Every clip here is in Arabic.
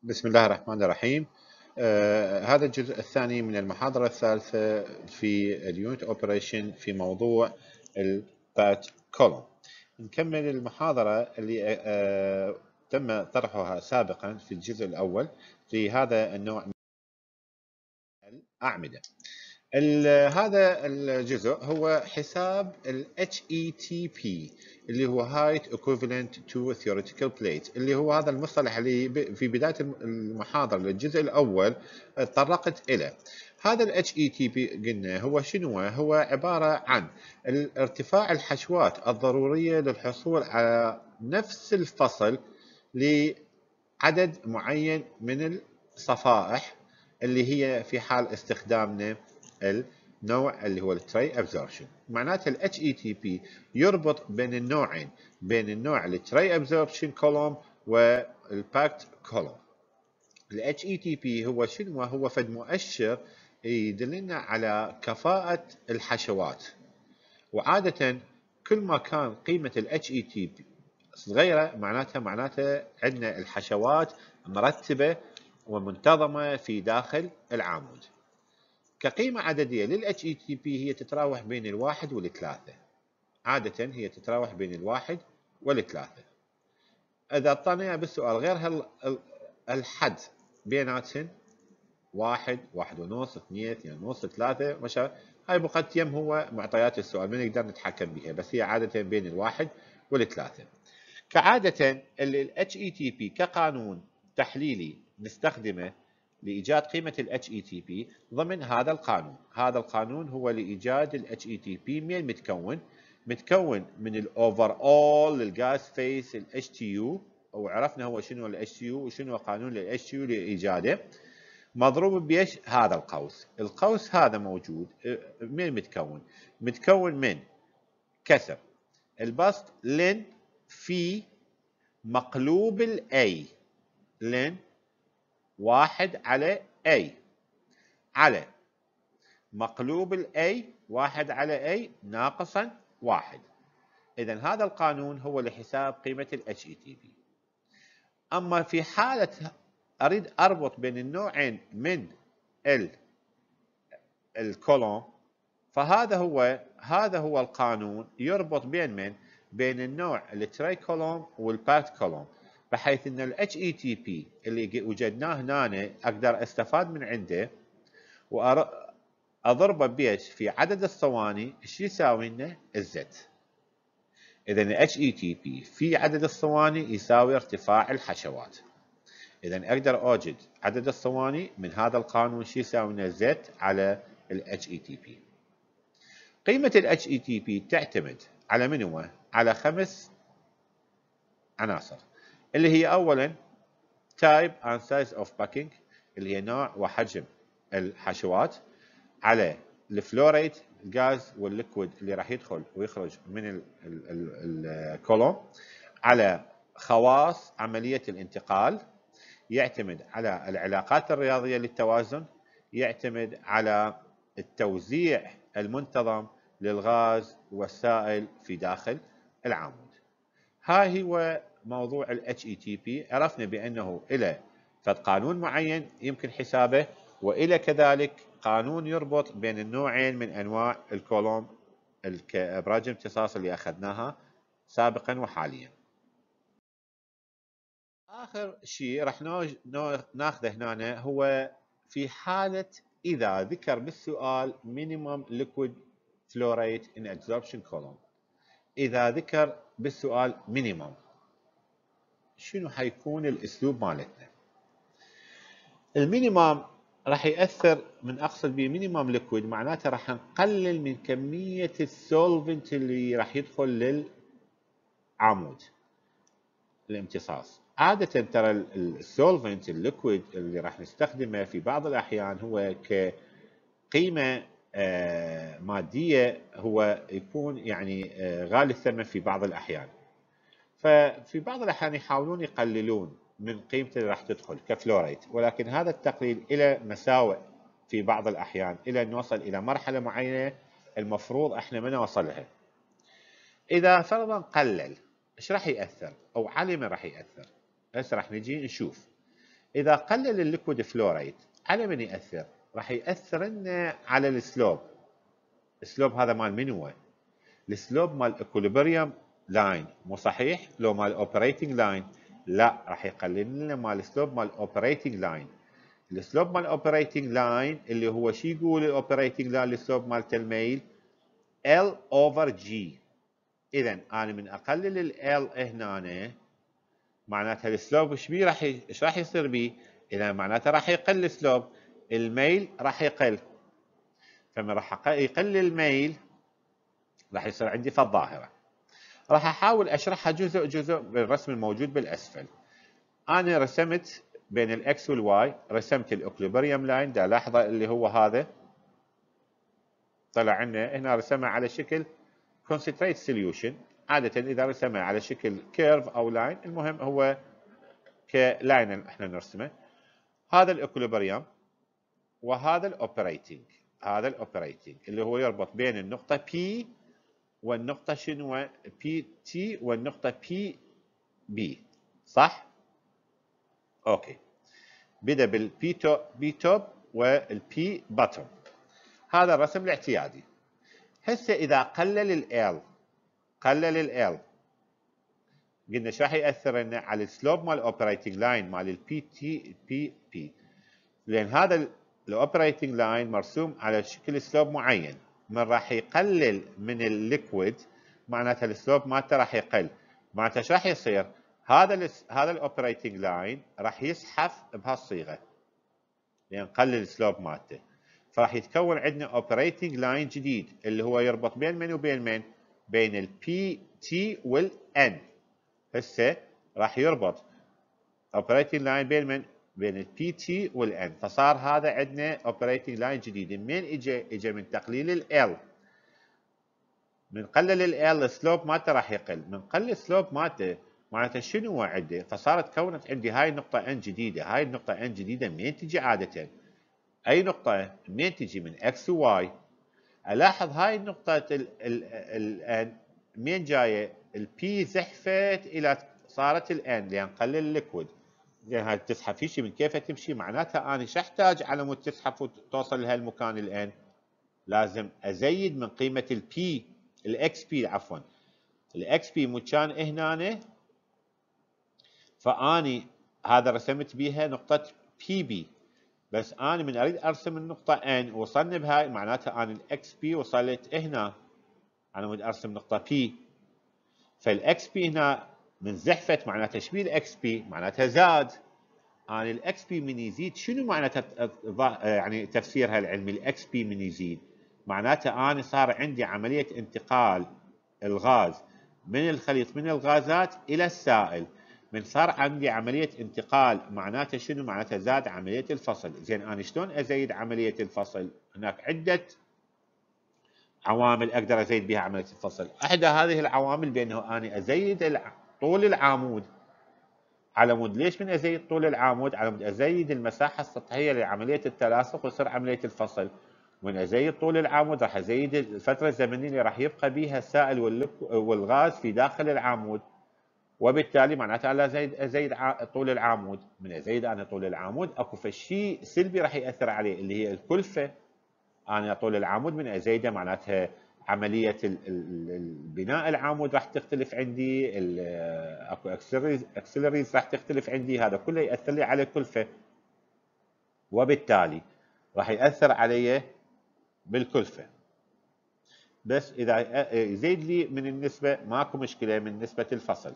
بسم الله الرحمن الرحيم. هذا الجزء الثاني من المحاضرة الثالثة في اليونت اوبريشن في موضوع البات كولوم. نكمل المحاضرة اللي تم طرحها سابقا في الجزء الأول في هذا النوع من الأعمدة. هذا الجزء هو حساب ال HETP اللي هو Height Equivalent to Theoretical Plate، اللي هو هذا المصطلح اللي في بداية المحاضرة للجزء الأول تطرقت إليه. هذا ال HETP قلنا هو شنو؟ هو عبارة عن ارتفاع الحشوات الضرورية للحصول على نفس الفصل لعدد معين من الصفائح اللي هي في حال استخدامنا النوع اللي هو التري ابزوربشن. معناته ال HETP يربط بين النوعين، بين النوع التري ابزوربشن كولوم والباكت كولوم. ال HETP هو شنو؟ هو فد مؤشر يدلنا على كفاءة الحشوات، وعادة كل ما كان قيمة ال HETP صغيرة معناتها عندنا الحشوات مرتبة ومنتظمة في داخل العامود. كقيمة عددية لل HETP هي تتراوح بين الواحد والثلاثة، عادة هي تتراوح بين الواحد والثلاثة. إذا اعطينا بالسؤال غير الحد بيناتهن واحد، واحد ونص، اثنين، اثنين ونص، ثلاثة، مشا هاي بقت يم هو معطيات السؤال ما نقدر نتحكم بها، بس هي عادة بين الواحد والثلاثة. كعادة ال HETP كقانون تحليلي نستخدمه لإيجاد قيمة ال HETP ضمن هذا القانون. هذا القانون هو لإيجاد ال HETP من متكون من ال overall للغاز فيس ال HTU، وعرفنا هو شنو ال HTU وشنو قانون ال HTU لإيجاده، مضروب بيش هذا القوس. القوس هذا موجود من متكون من كسر البسط لن في مقلوب ال A، لن واحد على A على مقلوب ال A واحد على A ناقصا واحد. إذن هذا القانون هو لحساب قيمة ال HETP. أما في حالة أريد أربط بين النوعين من الكولوم، فهذا هو القانون يربط بين النوع التري كولوم والباكت كولوم، بحيث ان ال HETP اللي وجدناه هنا اقدر استفاد من عنده واضربه بيش في عدد الصواني ايش يساوي لنا الزت. اذا ال HETP في عدد الصواني يساوي ارتفاع الحشوات. اذا اقدر اوجد عدد الصواني من هذا القانون شو يساوي لنا زت على ال HETP. قيمة ال HETP تعتمد على منو؟ على 5 عناصر، اللي هي أولاً type and size of packing اللي هي نوع وحجم الحشوات، على الفلوريت الغاز والليكويد اللي راح يدخل ويخرج من الكولوم، على خواص عملية الانتقال، يعتمد على العلاقات الرياضية للتوازن، يعتمد على التوزيع المنتظم للغاز والسائل في داخل العمود. هاي هو موضوع ال HETP. عرفنا بأنه إلى قانون معين يمكن حسابه، وإلى كذلك قانون يربط بين النوعين من أنواع الكولوم كأبراج امتصاص اللي أخذناها سابقا وحاليا. آخر شيء راح ناخذه هنا هو في حالة إذا ذكر بالسؤال minimum liquid flow rate in absorption column. إذا ذكر بالسؤال minimum شنو حيكون الأسلوب مالتنا؟ المينيمم راح يأثر، من أقصد به minimum liquid معناته راح نقلل من كمية السولفنت اللي راح يدخل للعمود الامتصاص. عادة ترى السولفنت الليكويد اللي راح نستخدمه في بعض الأحيان هو كقيمة مادية هو يكون يعني غالي الثمن في بعض الأحيان، ففي بعض الأحيان يحاولون يقللون من قيمته اللي راح تدخل كفلوريت، ولكن هذا التقليل إلى مساوئ في بعض الأحيان إلى أن نوصل إلى مرحلة معينة المفروض احنا ما نوصلها. إذا فرضا قلل ايش راح يأثر؟ أو على من راح يأثر؟ هسه راح نجي نشوف. اذا قلل الليكويد فلو ريت على من ياثر؟ راح ياثر لنا على السلوب. السلوب هذا مال من هو؟ السلوب مال الاكوليبريم لاين، مو صحيح؟ لو مال اوبريتنج لاين؟ لا، راح يقلل لنا مال السلوب مال اوبريتنج لاين. السلوب مال اوبريتنج لاين اللي هو شو يقول الاوبريتنج لاين؟ السلوب مالته الميل L over G. اذا انا من اقلل ال L هنا معناتها السلوب ايش راح يصير بيه؟ اذا معناتها راح يقل السلوب، الميل راح يقل. فمن راح يقل الميل راح يصير عندي فالظاهره. راح احاول اشرحها جزء جزء بالرسم الموجود بالاسفل. انا رسمت بين الاكس والواي، رسمت الاكوليبريم لاين، دا لاحظه اللي هو هذا طلع عنا هنا رسمه على شكل concentrate solution. عاده اذا رسمه على شكل كيرف او لاين، المهم هو كلاين احنا نرسمه. هذا الاكوليبريم وهذا الاوبريتنج. هذا الاوبريتنج اللي هو يربط بين النقطه P والنقطه شنو؟ بي تي والنقطه بي بي، صح؟ اوكي. بدا بالبي توب بي توب والبي باتوم. هذا الرسم الاعتيادي. هسه اذا قلل ال قلنا ايش راح ياثر لنا على السلوب مال الاوبريتنج لاين مال البي تي بي بي، لان هذا الاوبريتنج لاين مرسوم على شكل سلوب معين. من راح يقلل من الليكويد معناتها السلوب مالته راح يقل. معناتها ايش راح يصير؟ هذا الاوبريتنج لاين راح يزحف بهالصيغه لان قلل السلوب مالته. فراح يتكون عندنا اوبريتنج لاين جديد اللي هو يربط بين من وبين من؟ بين البي تي والان. هسه راح يربط اوبريتنج لاين بين من؟ بين البي تي والان. فصار هذا عندنا اوبريتنج لاين جديد. من اجى من تقليل ال. من قلل ال السلوب مالته راح يقل. من قلل السلوب مالته معناته شنو هو عنده؟ فصارت كونت عندي هاي النقطه ان جديده. هاي النقطه ان جديده منين تجي عاده؟ اي نقطه منين تجي؟ من اكس وواي. الاحظ هاي النقطه الان منين جايه؟ البي زحفت الى صارت الان لان قلل الليكويد. لان هاي تزحف هيجي من كيف تمشي؟ معناتها انا شو احتاج على مود تزحف وتوصل لهالمكان الان؟ لازم ازيد من قيمه البي، الاكس بي عفوا. الاكس بي مو كان هنا، فاني هذا رسمت بيها نقطه بي بي. بس انا من اريد ارسم النقطه ان وصلني بهاي معناتها انا الاكس بي وصلت هنا. انا اريد ارسم نقطه بي، فالاكس بي هنا من زحفت معناتها ايش بيه الاكس بي؟ معناتها زاد. انا الاكس بي من يزيد شنو معناتها؟ يعني تفسيرها العلمي الاكس بي من يزيد معناتها انا صار عندي عمليه انتقال الغاز من الخليط من الغازات الى السائل. من صار عندي عمليه انتقال معناته شنو؟ معناته زاد عمليه الفصل. زين انا شلون ازيد عمليه الفصل؟ هناك عده عوامل اقدر ازيد بها عمليه الفصل. احدى هذه العوامل بانه اني ازيد طول العمود. على مود ليش من ازيد طول العمود؟ على مود ازيد المساحه السطحيه لعمليه التلاصق ويصير عمليه الفصل. من ازيد طول العمود راح ازيد الفتره الزمنيه اللي راح يبقى بها السائل والغاز في داخل العمود، وبالتالي معناته انا ازيد طول العمود. من ازيد انا طول العمود اكو شيء سلبي راح ياثر عليه اللي هي الكلفه. انا طول العمود من ازيده معناتها عمليه بناء العمود راح تختلف عندي، اكو اكسلريز راح تختلف عندي. هذا كله ياثر لي على الكلفه، وبالتالي راح ياثر علي بالكلفه. بس اذا يزيد لي من النسبه ماكو مشكله من نسبه الفصل.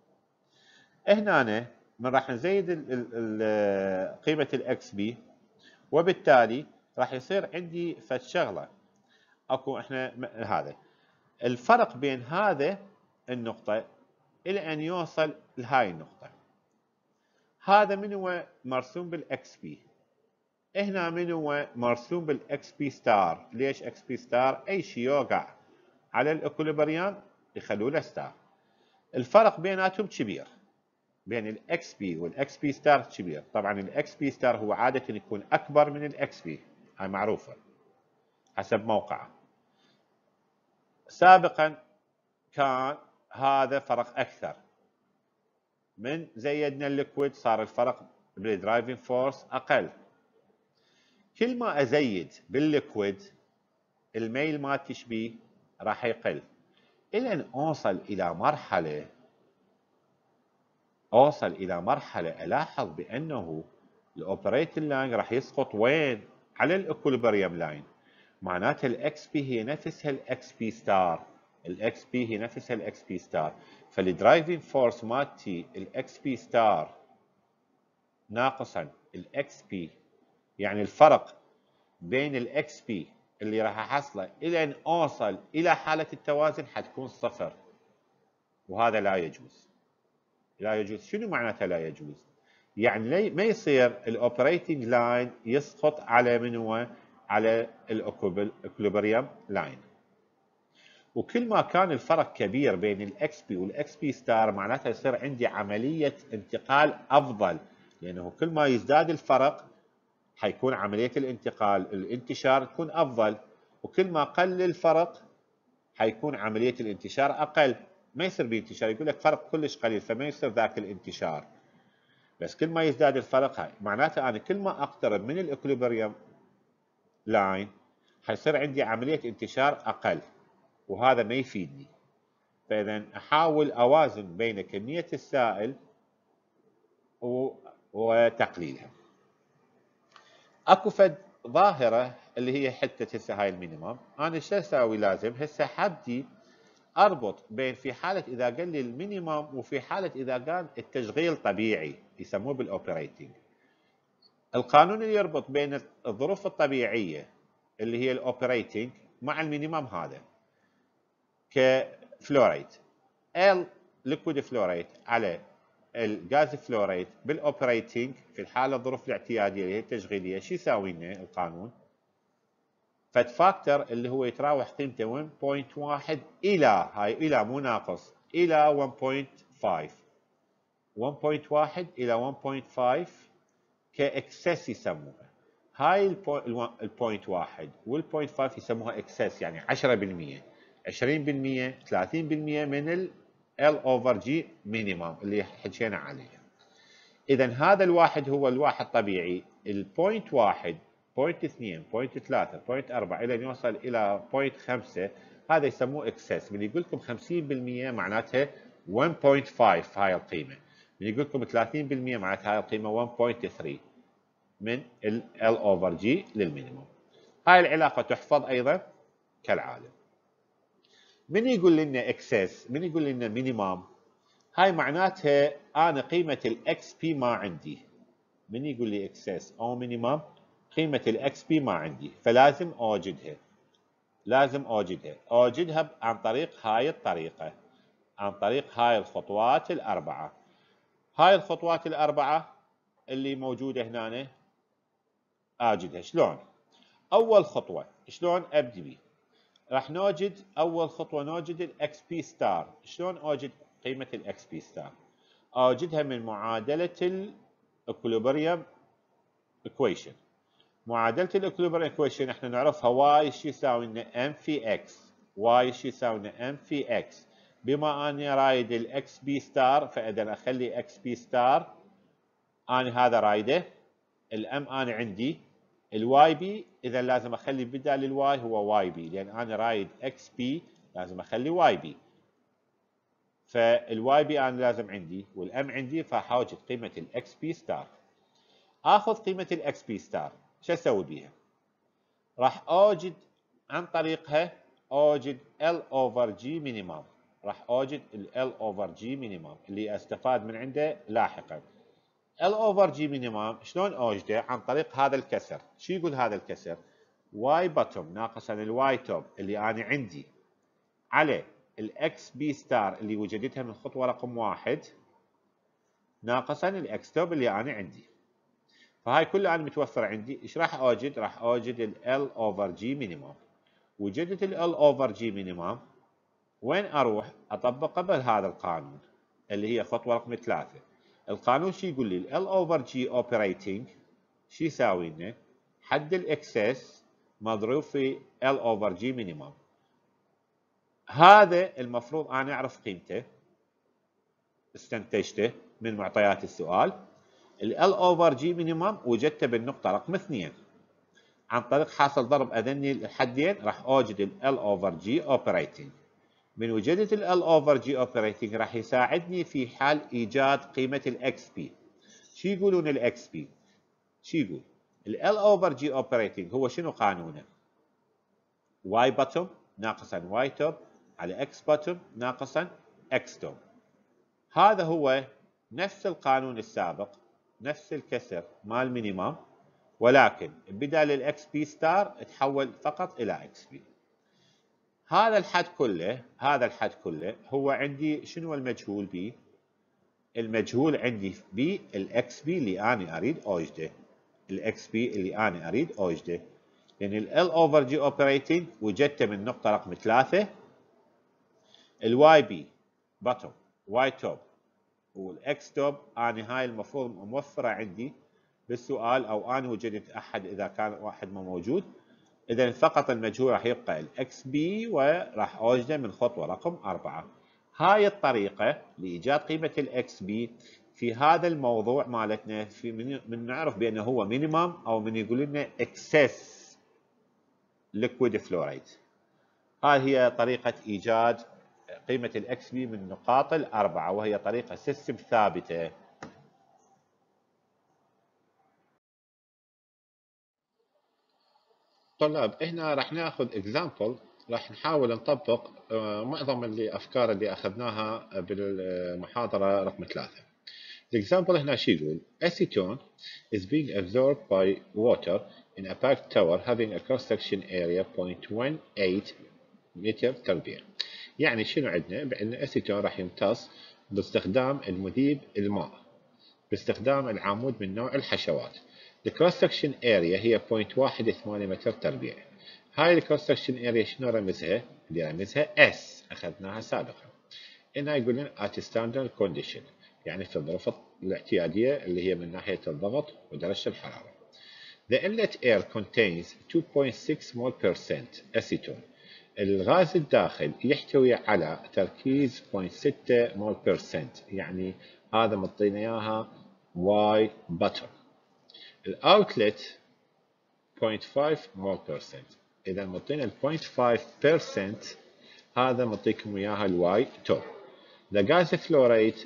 هنا من راح نزيد قيمه الاكس بي، وبالتالي راح يصير عندي فد شغله. اكو احنا هذا الفرق بين هذا النقطة إلى أن يوصل لهاي النقطة. هذا من هو مرسوم بالإكس بي. هنا من هو مرسوم بالإكس بي ستار. ليش إكس بي ستار؟ أي شيء يوقع على الإكوليبريم يخلوه له ستار. الفرق بيناتهم كبير، بين الإكس بي والإكس بي ستار كبير. طبعا الإكس بي ستار هو عادة يكون أكبر من الإكس بي، هاي معروفة حسب موقعه. سابقا كان هذا فرق اكثر. من زيدنا الليكويد صار الفرق بالدرايفنج فورس اقل. كل ما ازيد بالليكويد الميل مالتي شبيه راح يقل، الى ان اوصل الى مرحله الاحظ بانه الاوبريتنج لاين راح يسقط وين؟ على الاكوليبريم لاين. معناتها الاكس بي هي نفسها الاكس بي ستار، الاكس بي هي نفسها الاكس بي ستار. فالدرايفنج فورس مالتي الاكس بي ستار ناقصا الاكس بي، يعني الفرق بين الاكس بي اللي راح احصله الى ان اوصل الى حاله التوازن حتكون صفر، وهذا لا يجوز. لا يجوز. شنو معناته لا يجوز؟ يعني ما يصير الاوبريتنج لاين يسقط على من هو؟ على الاكوليبريم لاين. وكل ما كان الفرق كبير بين الاكس بي والاكس بي ستار معناتها يصير عندي عمليه انتقال افضل، لانه كل ما يزداد الفرق حيكون عمليه الانتشار تكون افضل، وكل ما قل الفرق حيكون عمليه الانتشار اقل. ما يصير بانتشار، يقول لك فرق كلش قليل فما يصير ذاك الانتشار. بس كل ما يزداد الفرق هاي معناته انا كل ما اقترب من الاكوليبريم لاين حيصير عندي عمليه انتشار اقل، وهذا ما يفيدني. فاذا احاول اوازن بين كميه السائل وتقليلها. اكو فد ظاهره اللي هي حته هسه هاي المينيمم. انا شو اسوي؟ لازم هسه حبدي اربط بين في حاله اذا قال لي المينيمم وفي حاله اذا كان التشغيل طبيعي يسموه بالاوبريتنج. القانون اللي يربط بين الظروف الطبيعيه اللي هي الاوبريتنج مع المينيمم هذا كفلوريت ال ليكويد فلوريت على الغاز فلوريت بالاوبريتنج في الحاله الظروف الاعتياديه اللي هي التشغيليه. شو يساوي لنا القانون؟ فد فاكتور اللي هو يتراوح قيمته 1.1 الى هاي الى مو ناقص الى 1.5 1.1 الى 1.5 كاكسس يسموها. هاي البوينت 1 والبوينت 5 يسموها اكسس، يعني 10% 20% 30% من ال اوفر جي مينيمم اللي حكينا عليه. اذا هذا الواحد هو الواحد طبيعي، البوينت 1 بوينت 2 بوينت 3 بوينت 4 الى ان يوصل الى بوينت 5 هذا يسموه اكسس. من يقول لكم 50% معناتها 1.5 هاي القيمه، من يقول لكم 30% معناتها هاي القيمه 1.3 من ال اوفر جي للمينيموم. هاي العلاقه تحفظ ايضا كالعاده. من يقول لنا اكسس، من يقول لنا مينيمم، هاي معناتها انا قيمه الاكس بي ما عندي. من يقول لي اكسس او مينيمم قيمه الاكس بي ما عندي، فلازم اوجدها. لازم اوجدها عن طريق هاي الطريقه، عن طريق هاي الخطوات الاربعه. هاي الخطوات الاربعه اللي موجوده هنا اجدها. شلون؟ اول خطوه شلون ابدي بيه؟ راح نوجد اول خطوه نوجد الاكس بي ستار. شلون اوجد قيمه الاكس بي ستار؟ اوجدها من معادله الاكوليبريم ايكويشن. معادله الاكوليبريم ايكويشن احنا نعرفها واي شو يساوي لنا ام في اكس، واي شو يساوي لنا ام في اكس. بما اني رايد الاكس بي ستار فاذا اخلي اكس بي ستار، انا هذا رايده. الام انا عندي الواي بي، اذا لازم اخلي بدال الواي هو واي بي، لان انا رايد اكس بي لازم اخلي واي بي. فالواي بي انا لازم عندي والام عندي، فحاوجد قيمه الاكس بي ستار. اخذ قيمه الاكس بي ستار، شو اسوي بيها؟ راح اوجد عن طريقها اوجد ال اوفر جي مينيمم. راح اوجد ال اوفر جي مينيمم اللي استفاد من عنده لاحقا. ال اوفر جي مينيمم شلون اوجده؟ عن طريق هذا الكسر. شو يقول هذا الكسر؟ واي بوتوم ناقصا الواي توب اللي انا عندي على الاكس بي ستار اللي وجدتها من خطوه رقم 1 ناقصا الاكس توب اللي انا عندي. فهاي كلها انا متوفره عندي. ايش راح اوجد؟ راح اوجد ال اوفر جي مينيمم. وجدت ال اوفر جي مينيمم، وين اروح؟ اطبق بهذا القانون اللي هي خطوه رقم 3. القانون شو يقول لي؟ ال اوفر جي اوبريتنج شو يساوي لنا؟ حد الاكسس مضروب في ال اوفر جي مينيمم. هذا المفروض انا اعرف قيمته، استنتجته من معطيات السؤال. ال اوفر جي مينيمم وجدته بالنقطة رقم 2 عن طريق حاصل ضرب اذني الحدين راح اوجد ال اوفر جي اوبريتنج. من وجدت ال اوفر جي اوبريتنج راح يساعدني في حال ايجاد قيمة الاكس بي. شو يقولون الاكس بي؟ شو يقول؟ ال اوفر جي اوبريتنج هو شنو قانونه؟ واي بوتوم ناقصا واي توب على اكس بوتوم ناقصا اكس توب. هذا هو نفس القانون السابق، نفس الكسر مال مينيمم، ولكن بدال الاكس بي ستار تحول فقط الى اكس بي. هذا الحد كله هو عندي شنو المجهول بي؟ المجهول عندي بي الاكس بي اللي انا اريد اوجده. الاكس بي اللي انا اريد اوجده. لان ال اوفر جي اوبريتنج وجدته من نقطة رقم 3. الواي بي بوتوم واي توب والاكس توب انا هاي المفروض موفرة عندي بالسؤال، او انا وجدت احد اذا كان واحد ما موجود. اذا فقط المجهول راح يبقى الاكس بي وراح اوجده من خطوة رقم 4. هاي الطريقة لايجاد قيمة الاكس بي في هذا الموضوع مالتنا من نعرف بانه هو مينيمم او من يقول لنا اكسس liquid fluoride. هاي هي طريقة إيجاد قيمة الإكس بي من النقاط الأربعة، وهي طريقة سيستم ثابتة. طلاب هنا راح ناخذ example، راح نحاول نطبق معظم الأفكار اللي أخذناها بالمحاضرة رقم 3. الإكزامبل هنا شو يقول؟ Acetone is being absorbed by water in a packed tower having a cross-section area 0.18 متر تربيع. يعني شنو عندنا؟ بأن الأسيتون راح يمتص باستخدام المذيب الماء باستخدام العمود من نوع الحشوات. الكروس سكشن اريا هي 0.18 متر تربيع. هاي الكروس سكشن اريا شنو رمزها؟ اللي رمزها اس اخذناها سابقا. هنا يقول لنا at standard condition، يعني في الظروف الاعتيادية اللي هي من ناحية الضغط ودرجة الحرارة. The inlet air contains 2.6 mol% acetone. الغاز الداخل يحتوي على تركيز 0.6 mol%، يعني هذا مطينا اياها Y bottom. الاوتلت 0.5 mol%. اذا مطينا ال 0.5% هذا مطيكم اياها الواي توب. The gas flow rate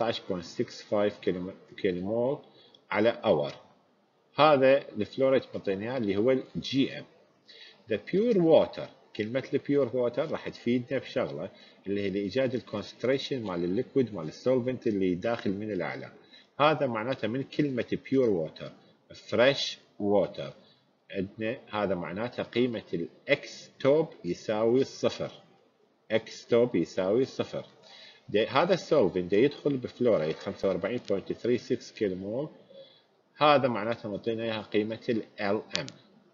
13.65 كيلومول على اور. هذا الفلو ريت مطينا اياه اللي هو الجي ام. The pure water، كلمة البيور ووتر راح تفيدنا بشغلة اللي هي لإيجاد الكونسنتريشن مال الليكويد مال السولفنت اللي داخل من الأعلى. هذا معناته من كلمة بيور ووتر فريش ووتر عندنا، هذا معناته قيمة الإكس توب يساوي 0. إكس توب يساوي 0. هذا السولفنت يدخل بفلوريت 45.36 كيلو مول. هذا معناته مطينا اياها قيمة ال LM.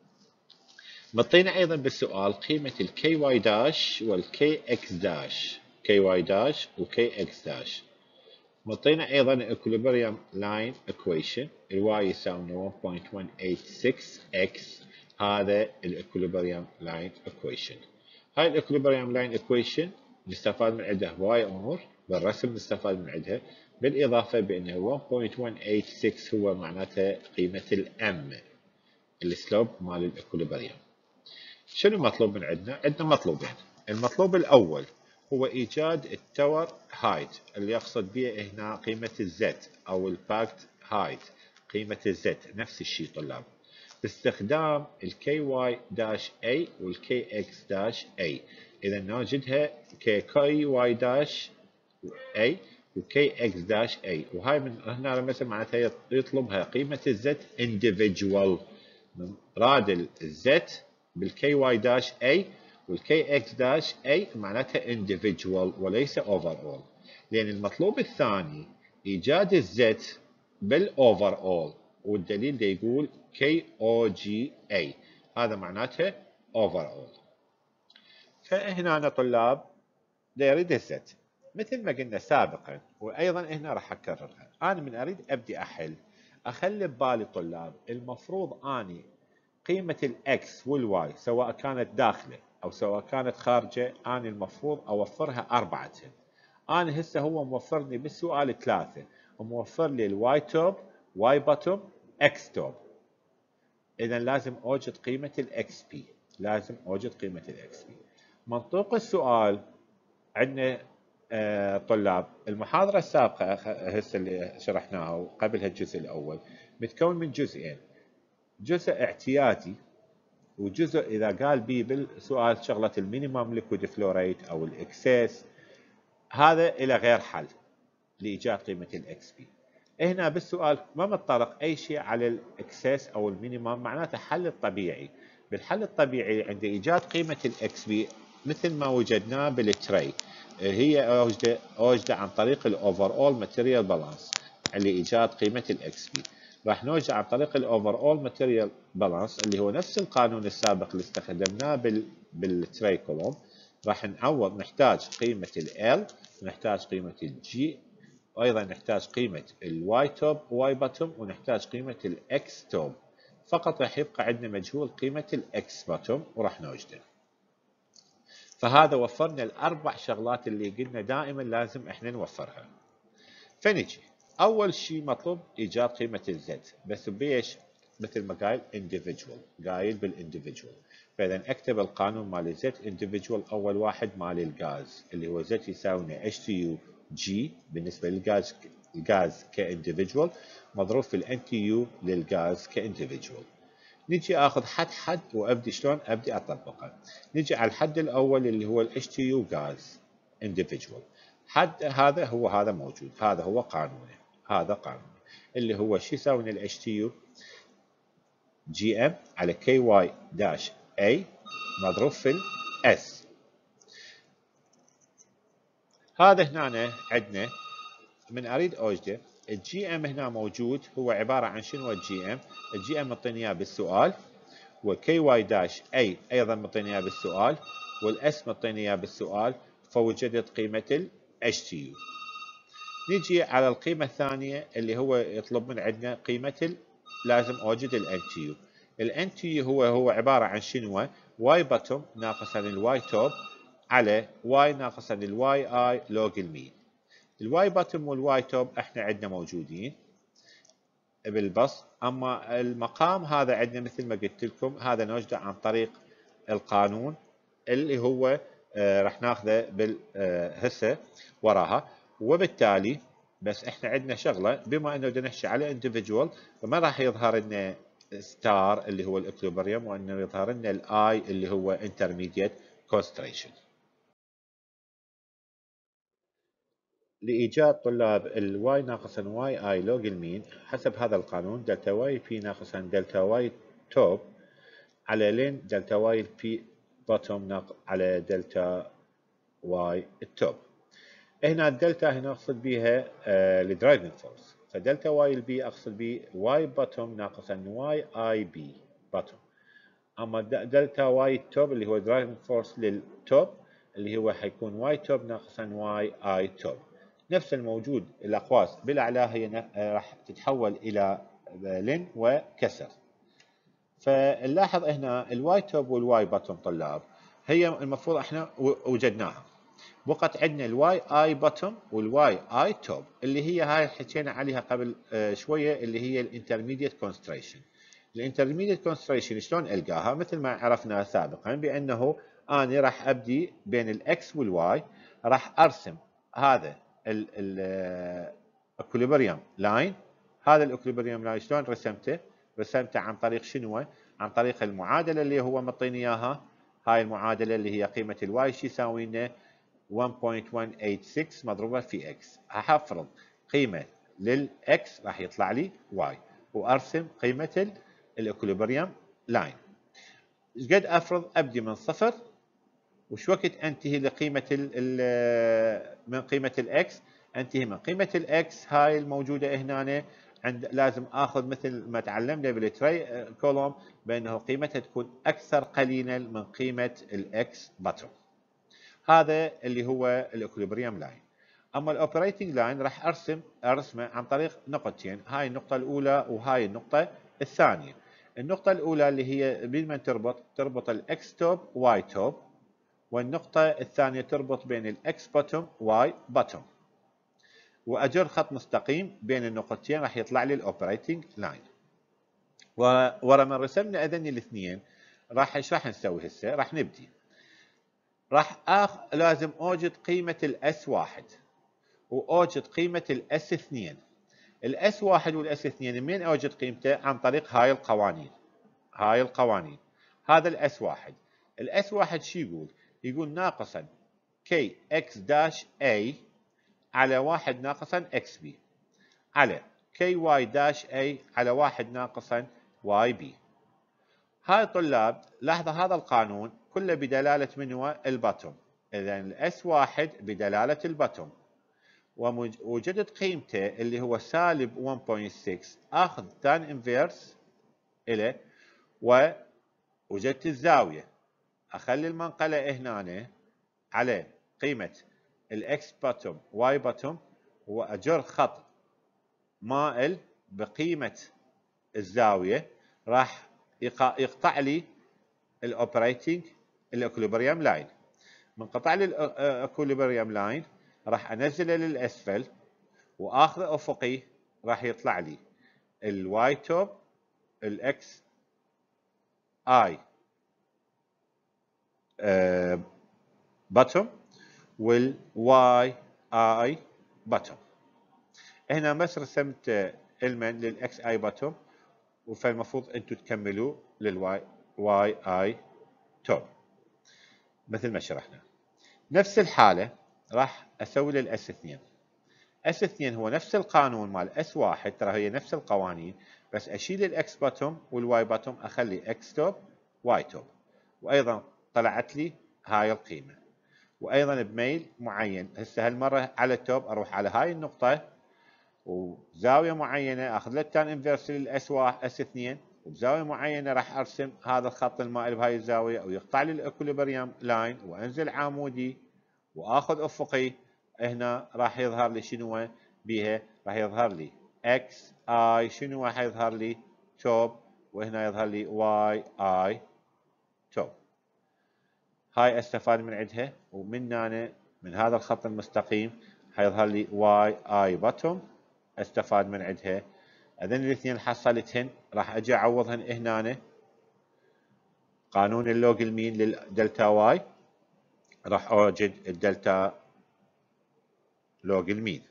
مطينا ايضا بالسؤال قيمة ال KY داش وال KX داش، KY داش و KX داش. مطينا ايضا equilibrium line equation، ال Y يساوي 1.186x. هذا ال equilibrium line equation. هاي ال equilibrium line equation نستفاد من عندها هواي امور، بالرسم نستفاد من عندها، بالاضافة بانه 1.186 هو معناته قيمة الام، السلوب مال الاكوليبريم. شنو مطلوب من عندنا؟ عندنا مطلوبين. المطلوب الاول هو ايجاد التور هايت، اللي يقصد به هنا قيمة الزد او الباكت هايت، قيمة الزد نفس الشيء طلاب، باستخدام الكي واي داش اي والكي اكس داش اي. اذا نوجدها كي واي داش اي وكي اكس داش اي، وهاي من هنا مثلا معناتها يطلبها قيمة الزد individual، راد الزد بالكي واي داش اي والكي اكس داش اي معناتها individual وليس overall، لان المطلوب الثاني ايجاد الزد بالاوفر والدليل ده يقول كي او جي اي، هذا معناته overall. فهنا أنا طلاب دا يريد الزد مثل ما قلنا سابقا، وايضا هنا راح اكررها. انا من اريد ابدي احل اخلي ببالي طلاب المفروض اني قيمة الاكس والواي سواء كانت داخله او سواء كانت خارجه اني المفروض اوفرها 4. انا هسه هو موفرني بالسؤال 3، وموفر لي الواي توب واي بوتوم اكس توب. اذا لازم اوجد قيمه الاكس بي، لازم اوجد قيمه الاكس بي. منطوق السؤال عندنا طلاب المحاضره السابقه هسه اللي شرحناها قبل هالجزء الاول متكون من جزئين، جزء اعتيادي وجزء اذا قال بي بالسؤال شغله المينيمم ليكويد فلو ريت او الاكسس، هذا الى غير حل لايجاد قيمه الاكس بي. هنا بالسؤال ما متطرق اي شيء على الاكسس او المينيمم، معناته حل الطبيعي. بالحل الطبيعي عند ايجاد قيمه الاكس بي مثل ما وجدناه بالتري، هي اوجده عن طريق الاوفر اول ماتيريال بالانس لايجاد قيمه الاكس بي. راح نوجد عن طريق الاوفر اول ماتيريال بالانس اللي هو نفس القانون السابق اللي استخدمناه بالتري كولوم. راح نعوض، نحتاج قيمه ال ونحتاج قيمه الجي، وايضا نحتاج قيمه الواي توب واي باتوم، ونحتاج قيمه الاكس توب. فقط راح يبقى عندنا مجهول قيمه الاكس باتوم وراح نوجده. فهذا وفرنا الاربع شغلات اللي قلنا دائما لازم احنا نوفرها. فنجي اول شيء مطلوب ايجاد قيمه الزد، بس بيش؟ مثل ما قايل individual، قايل بالانديفيدوال. فاذا اكتب القانون مال الزد individual. اول واحد مال الغاز اللي هو زد يساوي HTU جي بالنسبه للغاز، الغاز كانديفيدوال مضروب في الان تي يو للغاز كانديفيدوال. نجي اخذ حد وابدي شلون ابدي اطبقه. نجي على الحد الاول اللي هو الاتش تي يو غاز individual. حد هذا هذا موجود، هذا هو قانونه، هذا قانونه اللي هو شو يساوي الاتش تي يو جي ام على كي واي داش اي مضروب في الاس. هذا هنا عندنا من اريد اوجده الجي ام هنا موجود، هو عباره عن شنو الجي ام؟ الجي ام معطيني اياه بالسؤال، وكي واي داش اي ايضا معطيني اياه بالسؤال، والاس معطيني اياه بالسؤال. فوجدت قيمه الاتش تي يو. نجي على القيمه الثانيه اللي هو يطلب من عندنا قيمه لازم اوجد الان تي يو. الان تي يو هو عباره عن شنو؟ واي باتوم ناقصا الواي توب على واي ناقصا الواي اي لوج المين. الواي باتوم والواي توب احنا عندنا موجودين بالبسط، اما المقام هذا عندنا مثل ما قلت لكم هذا نوجده عن طريق القانون اللي هو راح ناخذه هسه وراها. وبالتالي بس احنا عندنا شغله، بما انه بدنا نحكي على individual فما راح يظهر لنا ستار اللي هو الاكلوبريم، وانه يظهر لنا الاي اللي هو intermediate concentration. لإيجاد طلاب الواي ناقصا واي اي لوج المين حسب هذا القانون، دلتا واي بي ناقصا دلتا واي توب على لين دلتا واي بي بوتوم على دلتا واي التوب. هنا الدلتا هنا اقصد بها الدرايفنج فورس، فدلتا واي البي اقصد به واي بوتوم ناقصا واي اي بي بوتوم. اما دلتا واي التوب اللي هو درايفنج فورس للتوب اللي هو حيكون واي توب ناقصا واي اي توب. نفس الموجود الاقواس بالاعلى هي راح تتحول الى لين وكسر. فنلاحظ هنا الواي توب والواي باتوم طلاب هي المفروض احنا وجدناها. بقت عندنا الواي اي باتوم والواي اي توب اللي هي هاي حكينا عليها قبل شويه اللي هي الانترميديت كونستريشن. الانترميديت كونستريشن شلون القاها؟ مثل ما عرفنا سابقا بانه اني راح ابدي بين الاكس والواي، راح ارسم هذا الاكوليبريم لاين. هذا الاكوليبريم لاين شلون رسمته؟ رسمته عن طريق شنو؟ عن طريق المعادله اللي هو مطيني اياها. هاي المعادله اللي هي قيمه الواي شو يساوي لنا 1.186 مضروبه في اكس. هحفظ قيمه للاكس راح يطلع لي واي، وارسم قيمه الاكوليبريم لاين. ايش قد افرض ابدي من صفر، وش وقت انتهي لقيمه من قيمه الاكس؟ انتهي من قيمه الاكس هاي الموجوده هنا. لازم اخذ مثل ما تعلمنا بالتري كولوم بانه قيمتها تكون اكثر قليلا من قيمه الاكس باتوم. هذا اللي هو الاكوليبريم لاين. اما الاوبريتنج لاين راح ارسمه عن طريق نقطتين، هاي النقطه الاولى وهاي النقطه الثانيه. النقطه الاولى اللي هي بمن تربط الاكس توب واي توب، والنقطه الثانيه تربط بين الاكس بوتوم واي بوتوم. واجر خط مستقيم بين النقطتين راح يطلع لي الاوبريتنج لاين. ورا ما رسمنا اذني الاثنين ايش راح نسوي هسه؟ راح نبدي لازم اوجد قيمة الاس 1 واوجد قيمة الاس 2. الاس 1 والاس 2 منين اوجد قيمته؟ عن طريق هاي القوانين. هذا الاس 1. الاس 1 شو يقول؟ يقول ناقصا كي اكس داش اي على 1 ناقصا اكس بي على كي واي داش اي على 1 ناقصا واي بي. هاي طلاب لاحظوا هذا القانون كله بدلالة من هو؟ الباتوم. اذا الاس 1 بدلالة الباتوم، ووجدت قيمته اللي هو سالب 1.6، اخذ تان انفيرس له ووجدت الزاوية، اخلي المنقلة هنا على قيمة الاكس باتوم واي باتوم واجر خط مائل بقيمة الزاوية، راح يقطع لي الاوبريتنج الاكوليبريم لاين. من قطع لي الاكوليبريم لاين راح انزله للاسفل واخذ افقي، راح يطلع لي الواي توب الاكس اي باتوم والواي اي باتوم. هنا بس رسمت المن للاكس اي باتوم، فالمفروض انتم تكملوا للواي واي اي توب مثل ما شرحنا. نفس الحالة راح اسوي للاس 2. اس 2 هو نفس القانون مال اس 1، ترى هي نفس القوانين، بس اشيل الاكس باتوم والواي باتوم اخلي اكس توب واي توب، وايضا طلعت لي هاي القيمة، وايضا بميل معين. هسه هالمرة على التوب اروح على هاي النقطة وزاوية معينة اخذ له التان انفيرس للاس 1 اس 2، وبزاوية معينة راح ارسم هذا الخط المائل بهاي الزاوية ويقطع لي الاكوليبريم لاين، وانزل عمودي واخذ افقي. هنا راح يظهر لي شنو بيها؟ راح يظهر لي اكس اي شنو راح يظهر لي؟ توب، وهنا يظهر لي واي اي توب. هاي استفاد من عندها، ومن هنا من هذا الخط المستقيم حيظهر لي واي اي باتوم استفاد من عندها. اذن الاثنين حصلتهن راح اجي اعوضهن هنا قانون اللوج المين للدلتا واي، راح اوجد الدلتا لوج المين.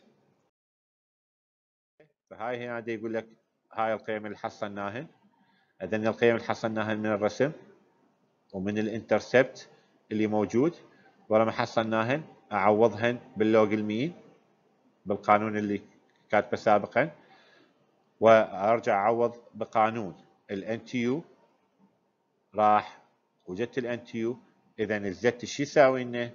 فهاي هنا يقول لك هاي القيم اللي حصلناهن. اذن القيم اللي حصلناهن من الرسم ومن الانترسبت اللي موجود، ورا ما حصلناهن اعوضهن باللوج المين بالقانون اللي كاتبه سابقا، وارجع اعوض بقانون الان تي يو. راح وجدت الان تي يو، اذا الزت شو يساوي لنا؟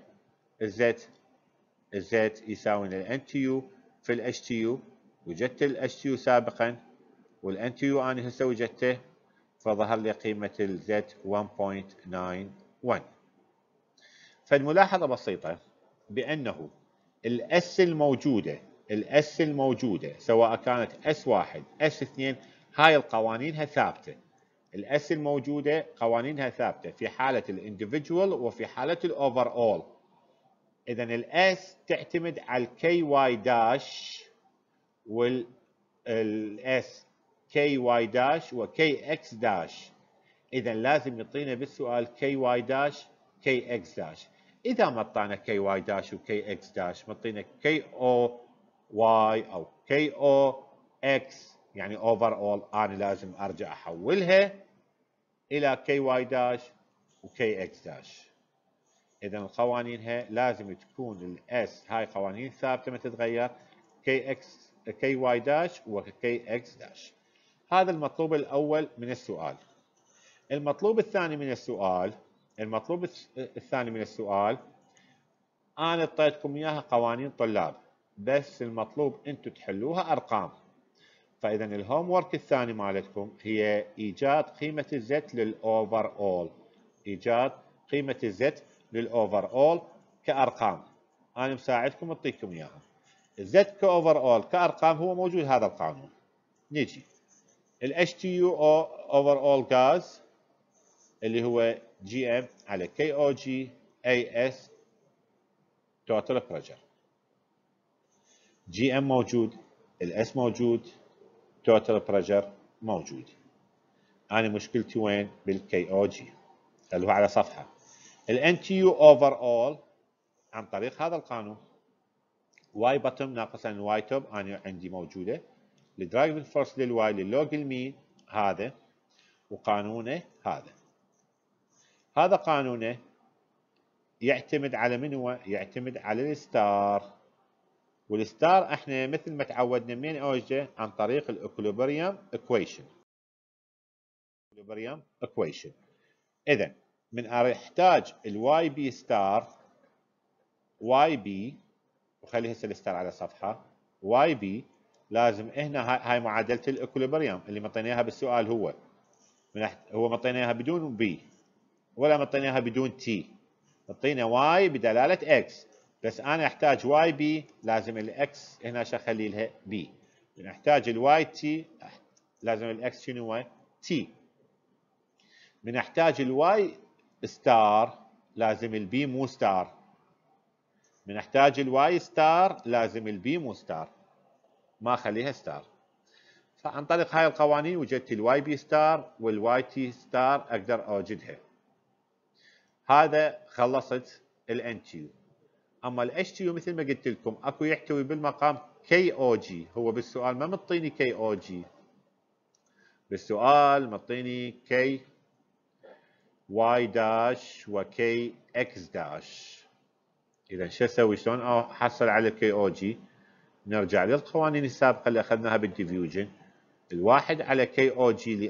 الزت يساوي لنا الان تي يو في الاتش تي يو. وجدت الاتش تي يو سابقا، والان تي يو انا هسه وجدته، فظهر لي قيمة الزت 1.91. فالملاحظة بسيطة بأنه الاس الموجودة سواء كانت اس 1 اس 2 هاي القوانينها ثابتة. الاس الموجودة قوانينها ثابتة في حالة الانديفيدوال وفي حالة الاوفر اول. اذا الاس تعتمد على الكي واي داش والاس كي واي داش وكي اكس داش. اذا لازم يعطينا بالسؤال كي واي داش كي اكس داش. اذا ما اعطانا كي واي داش وكي اكس داش، معطينا كي او واي او كي او اكس، يعني اوفر اول، انا لازم ارجع احولها الى كي واي داش وكي اكس داش. اذا القوانينها لازم تكون الاس هاي قوانين ثابته ما تتغير، كي اكس كي واي داش وكي اكس داش. هذا المطلوب الاول من السؤال. المطلوب الثاني من السؤال انا اعطيتكم اياها قوانين طلاب، بس المطلوب انتم تحلوها ارقام. فاذا الهوم ورك الثاني مالتكم هي ايجاد قيمه الزت للاوفر اول، ايجاد قيمه الزت للاوفر اول كارقام. انا مساعدكم اعطيكم اياها. الزت كاوفر اول كارقام هو موجود هذا القانون. نجي الاتش تي يو اوفر اول غاز اللي هو جي ام على كي او جي اي اس توتال بريشر. جي ام موجود، الاس موجود، توتال بريشر موجود. انا مشكلتي وين؟ بالكي او جي اللي هو على صفحه. الان تي يو اوفر اول عن طريق هذا القانون، واي بوتوم ناقص عن واي توب انا عندي موجوده. الدرايفنج فورس للواي للوج المين هذا، وقانونه هذا. هذا قانونه يعتمد على من هو؟ يعتمد على الستار. والستار احنا مثل ما تعودنا منين اوجده؟ عن طريق الاكوليبريم ايكويشن. الاكوليبريم ايكويشن. اذا من احتاج الواي بي ستار، واي بي، وخلي هسه الستار على صفحه، واي بي لازم هنا هاي معادله الاكوليبريم اللي مطيناها بالسؤال. هو مطيناها بدون بي ولا مطيناها بدون تي، مطينا واي بدلاله اكس، بس انا احتاج واي بي لازم الاكس هنا اخلي لها بي. نحتاج الواي تي لازم الاكس شنو هو؟ تي. من احتاج الواي ستار لازم البي مو ستار. من احتاج الواي ستار لازم البي مو ستار، ما اخليها ستار. فعن طريق هاي القوانين وجدت الواي بي ستار والواي تي ستار اقدر اوجدها. هذا خلصت الان تيو. اما الاتش تيو مثل ما قلت لكم اكو يحتوي بالمقام كي او جي. هو بالسؤال ما مطيني كي او جي، بالسؤال مطيني كي واي داش وكي اكس داش. اذا شو اسوي؟ شلون احصل على الكي او جي؟ نرجع للقوانين السابقه اللي اخذناها بالديفيوجن. الواحد على كي او جي اللي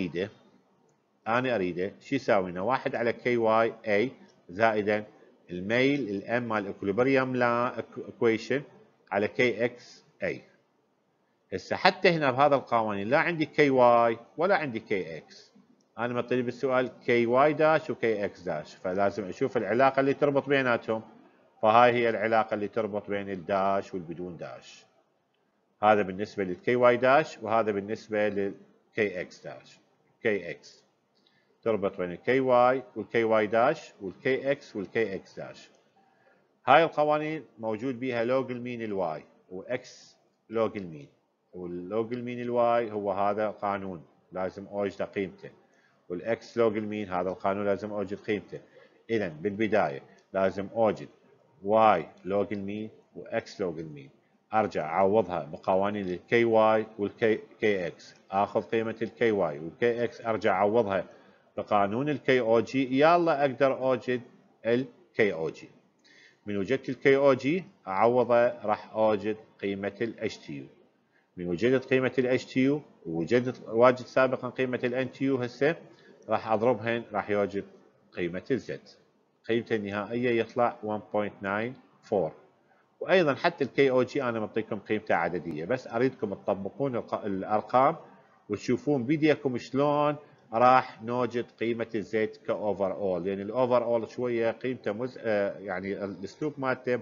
انا اريده شو يساوي لنا؟ واحد على كي واي اي زائدا الميل الام مال الاكوليبريم لا ايكويشن على كي اكس اي. هسه حتى هنا بهذا القوانين لا عندي كي واي ولا عندي كي اكس، انا مطلوب بالسؤال كي واي داش وكي اكس داش، فلازم اشوف العلاقه اللي تربط بيناتهم. فهاي هي العلاقه اللي تربط بين الداش والبدون داش. هذا بالنسبه للكي واي داش وهذا بالنسبه للكي اكس داش. كي اكس تربط بين الكي واي والكي واي داش والكي اكس والكي اكس داش. هاي القوانين موجود بيها لوج المين الواي واكس لوج المين، واللوج المين الواي هو هذا قانون لازم اوجد قيمته، والاكس لوج المين هذا القانون لازم اوجد قيمته. اذا بالبدايه لازم اوجد واي لوج المين واكس لوج المين، ارجع اعوضها بقوانين الكي واي والكي اكس، اخذ قيمه الكي واي والكي اكس ارجع اعوضها بقانون الكي او جي، يلا اقدر اوجد الكي او جي. من وجدت الكي او جي اعوضه راح اوجد قيمه الاتش تي يو. من وجدت قيمه الاتش تي يو ووجدت واجد سابقا قيمه الان تي يو، هسه راح اضربهن راح يوجد قيمه الزد. قيمته النهائيه يطلع 1.94. وايضا حتى الكي او جي انا معطيكم قيمته عدديه، بس اريدكم تطبقون الارقام وتشوفون بيديكم شلون راح نوجد قيمه الزيت كاوفر اول، لان الاوفر اول شويه قيمته يعني الاسلوب مالته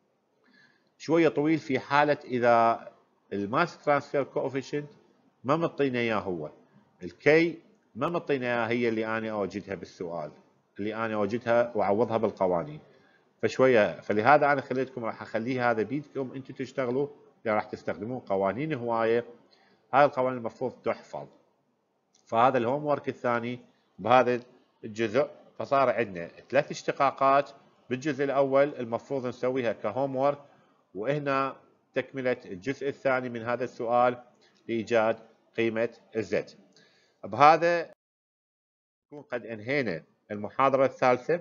شويه طويل في حاله اذا الماس ترانسفير كوفيشنت ما مطينا اياه هو. الكي ما مطينا اياها هي اللي انا اوجدها بالسؤال، اللي انا اوجدها واعوضها بالقوانين. فشويه فلهذا انا خليتكم راح اخليه هذا بيدكم انتم تشتغلوا، راح تستخدمون قوانين هوايه. هاي القوانين المفروض تحفظ. فهذا الهوم ورك الثاني بهذا الجزء. فصار عندنا 3 اشتقاقات بالجزء الاول المفروض نسويها كهوم ورك، وهنا تكمله الجزء الثاني من هذا السؤال لايجاد قيمه الزد. بهذا نكون قد انهينا المحاضره الثالثه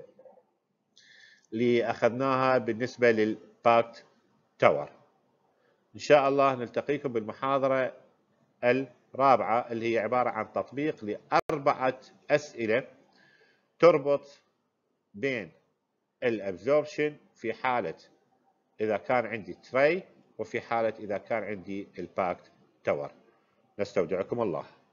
اللي اخذناها بالنسبه للباكت تاور. ان شاء الله نلتقيكم بالمحاضره الرابعه اللي هي عباره عن تطبيق لاربعه اسئله تربط بين الابزوربشن في حاله اذا كان عندي تري وفي حاله اذا كان عندي الباكت تاور. نستودعكم الله.